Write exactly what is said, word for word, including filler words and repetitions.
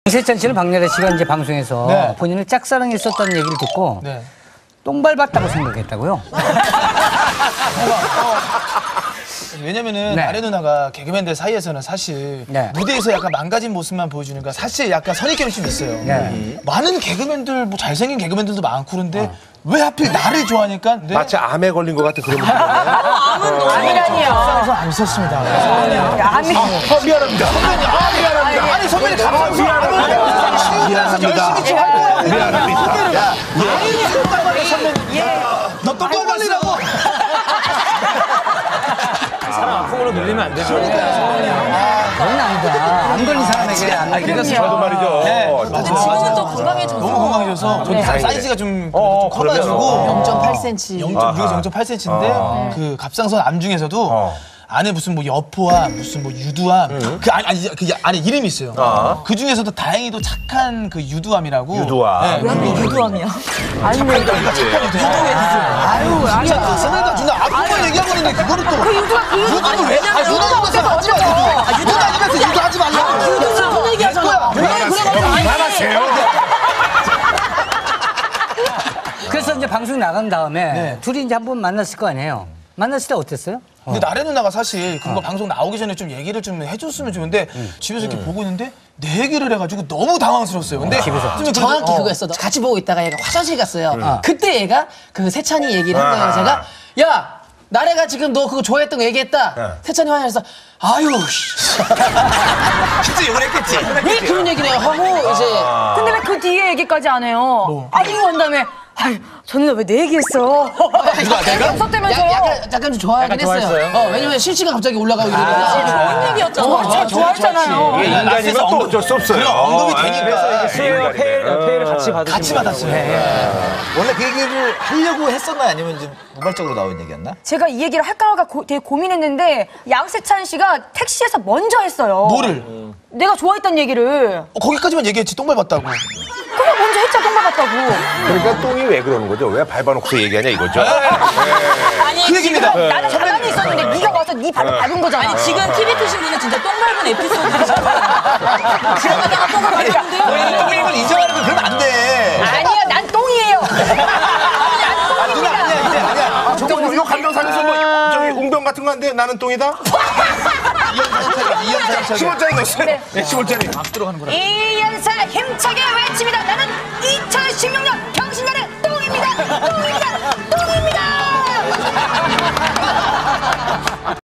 양세찬 씨는 박나래 씨가 이제 방송에서 네. 본인을 짝사랑했었다는 얘기를 듣고 네. 똥 밟았다고 생각했다고요? 왜냐면은 네. 나래 누나가 개그맨들 사이에서는 사실 네. 무대에서 약간 망가진 모습만 보여주니까 사실 약간 선입견이 좀 있어요. 네. 많은 개그맨들 뭐 잘생긴 개그맨들도 많고 그런데 왜 하필 나를 좋아하니까? 네. 마치 암에 걸린 것 같은 그런 느낌이네. 아니라니요. 짝사랑은 안 있었습니다. 아니. 아, 미안합니다. 아 미안합니다. 아니 선배님 감사합니다. 미안합니다. 열심히 좀 활동하고 미안합니다. 야, 너똥 관리라고. 풍으로 늘리면 안 되죠. 그건 아니다. 안 걸린 사람에게 안 걸린 저도 말이죠. 근데 지금은 또 건강해져서. 너무 건강해져서 저도 다 사이즈가 좀, 어, 좀 커가지고 영 점 팔 센티미터. 영 점 육에서 영 점 팔 센티미터인데 그 갑상선 암 중에서도 안에 무슨 뭐 여포암, 무슨 뭐 유두암 그 아니, 아니 그 안에 이름이 있어요. 그 중에서도 다행히도 착한 그 유두암이라고. 유두암. 네, 왜 하필 유두암이야? 그러니까 착한 유두. 유두의 아유, 아니야. 선배가 누나 아픈 얘기하고 있는데 그거를 또 그 유두가 그 유두가 유두는 왜? 아 유두 아니면서 하지 마. 유두. 유두 아니면서 유두 하지 말라고. 유두가 슬픈 얘기하잖아. 왜 그래? 말하세요. 그래서 이제 방송 나간 다음에 네. 둘이 이제 한 번 만났을 거 아니에요? 만났을 때 어땠어요? 근데 나래 누나가 사실 그거 방송 나오기 전에 좀 얘기를 좀 해줬으면 좋은데 집에서 이렇게 보고 있는데 내 얘기를 해가지고 너무 당황스러웠어요. 근데 집에서 좀 정확히 그래서, 어. 그거였어. 같이 보고 있다가 얘가 화장실 갔어요. 그때 얘가 그 세찬이 얘기를 한 거예요. 제가 야 나래가 지금 너 그거 좋아했던 거 얘기했다. 세찬이 화장실에서 아유 씨. 진짜 욕을 했겠지. 왜 그런 얘기를 해요? 하고 이제 근데 왜 그 뒤에 얘기까지 안 해요? 아이고 한 다음에 아유 저는 왜 내 얘기했어? 누가 내가? 없었다면서. 야, 약간 약간 좀 좋아하긴 약간 했어요. 좋아했어요? 어, 왜냐면 실시간 갑자기 올라가고 이러니까. 좋은 얘기였잖아. 제가 좋아했잖아요. 이게 인간이면 또 어쩔 수 없어요. 언급이 아, 되니까. 수혜와 폐를, 폐를 같이 받으신 같이 거예요. 받았어요. 원래 그 얘기를 하려고 했었나요? 아니면 좀 우발적으로 나온 얘기였나? 제가 이 얘기를 할까 말까 고, 되게 고민했는데 양세찬 씨가 택시에서 먼저 했어요. 뭐를? 내가 좋아했던 얘기를. 어, 거기까지만 얘기했지 똥 밟았다고. 그거 먼저 했잖아. 똥 밟았다고. 그러니까 똥이 왜 그러는 거죠? 왜 밟아놓고서 얘기하냐 이거죠? 아니 그 얘기입니다. 나는 가만히 있었는데 네가 와서 네 발을 밟은 거잖아. 아니 지금 티비 트신 분은 진짜 똥 밟은 에피소드잖아요. 그러다가 똥을 밟았는데요. 똥을 인정하는 그러면 안 돼. 아니야 난 똥이에요. 아, 누나 아니야, 이제 아니야. 아, 저거 요 감정상에서 뭐 저기 웅병 같은 거 한데 나는 똥이다? 십 원짜리 넣었어요. 네, 십 원짜리. 이연사 힘차게 외칩니다. 나는 이천십육 년 병신년의 똥입니다. 똥입니다. 똥입니다.